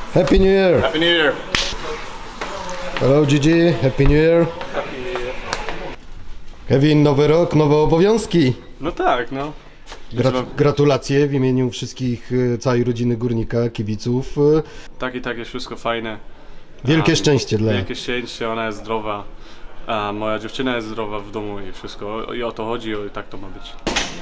Happy New Year! Happy New Year! Hello Gigi, Happy New Year! Happy New Year! Kevin, nowy rok, nowe obowiązki! No tak, no. Gratulacje w imieniu wszystkich, całej rodziny Górnika, kibiców. Tak i tak jest wszystko fajne. Wielkie szczęście dla... Wielkie szczęście, ona jest zdrowa. A moja dziewczyna jest zdrowa w domu i wszystko. I o to chodzi, i tak to ma być.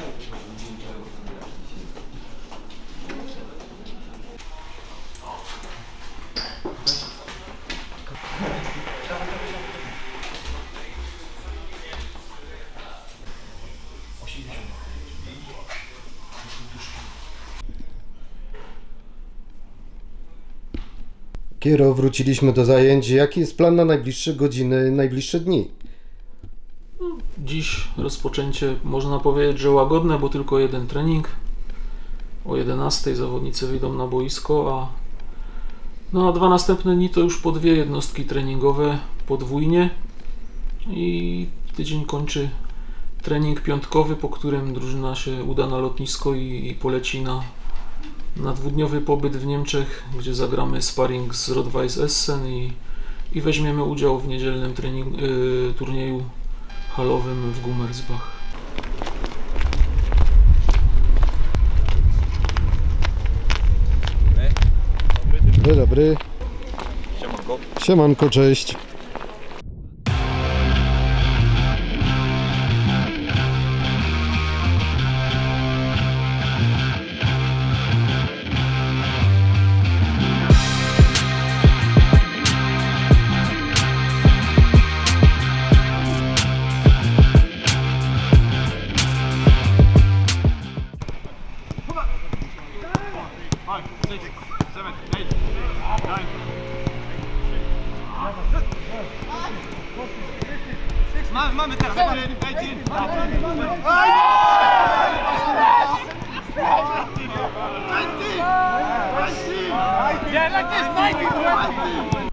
Kiero, wróciliśmy do zajęć. Jaki jest plan na najbliższe godziny, najbliższe dni? Dziś rozpoczęcie, można powiedzieć, że łagodne, bo tylko jeden trening. O 11:00 zawodnicy wyjdą na boisko, a dwa następne dni to już po dwie jednostki treningowe podwójnie. I tydzień kończy trening piątkowy, po którym drużyna się uda na lotnisko i poleci na dwudniowy pobyt w Niemczech, gdzie zagramy sparring z Rot-Weiss Essen i weźmiemy udział w niedzielnym turnieju halowym w Gummersbach. Dzień dobry. Siemanko. Siemanko, cześć. Mamy teraz! Yeah, like this, 19!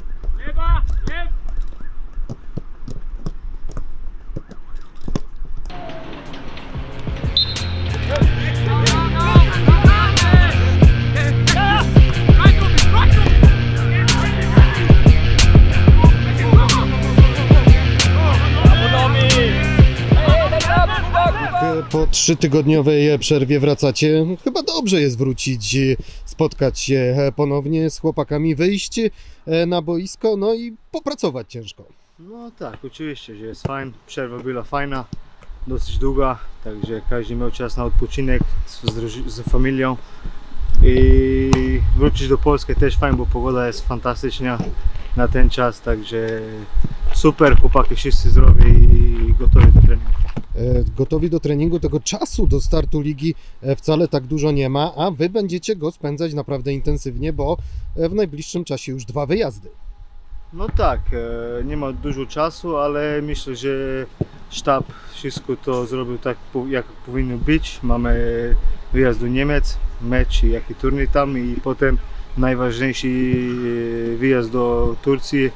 Po 3-tygodniowej przerwie wracacie. Chyba dobrze jest wrócić, spotkać się ponownie z chłopakami, wyjść na boisko, no i popracować ciężko. No tak, oczywiście, że jest fajnie. Przerwa była fajna, dosyć długa, także każdy miał czas na odpoczynek z familią. I wrócić do Polski też fajnie, bo pogoda jest fantastyczna na ten czas, także super, chłopaki wszyscy zdrowi i gotowi do treningu. Gotowi do treningu, tego czasu do startu ligi wcale tak dużo nie ma, a wy będziecie go spędzać naprawdę intensywnie, bo w najbliższym czasie już 2 wyjazdy. No tak, nie ma dużo czasu, ale myślę, że sztab wszystko to zrobił tak, jak powinno być. Mamy wyjazd do Niemiec, mecz i jaki turniej tam i potem najważniejszy wyjazd do Turcji,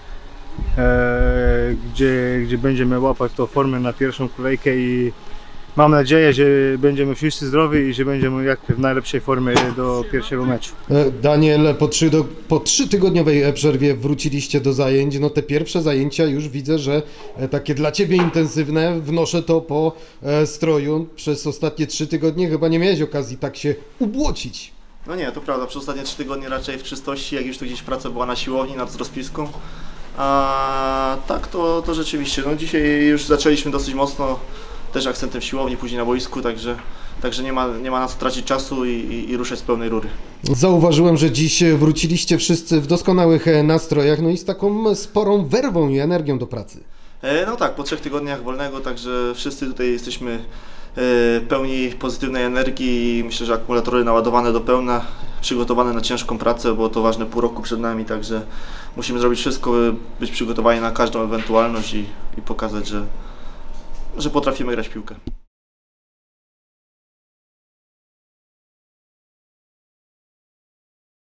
gdzie będziemy łapać tą formę na pierwszą kolejkę i mam nadzieję, że będziemy wszyscy zdrowi i że będziemy jak w najlepszej formie do pierwszego meczu. Daniel, po 3-tygodniowej przerwie wróciliście do zajęć. No te pierwsze zajęcia już widzę, że takie dla Ciebie intensywne. Wnoszę to po stroju. Przez ostatnie 3 tygodnie chyba nie miałeś okazji tak się ubłocić. No nie, to prawda. Przez ostatnie 3 tygodnie raczej w czystości, jak już tu gdzieś praca była na siłowni, nad rozpiską. A tak to rzeczywiście, no dzisiaj już zaczęliśmy dosyć mocno, też akcentem w siłowni, później na boisku, także nie ma na co tracić czasu i ruszać z pełnej rury. Zauważyłem, że dziś wróciliście wszyscy w doskonałych nastrojach, no i z taką sporą werwą i energią do pracy. No tak, po 3 tygodniach wolnego, także wszyscy tutaj jesteśmy pełni pozytywnej energii i myślę, że akumulatory naładowane do pełna, przygotowane na ciężką pracę, bo to ważne pół roku przed nami, także musimy zrobić wszystko, by być przygotowani na każdą ewentualność i pokazać, że potrafimy grać w piłkę.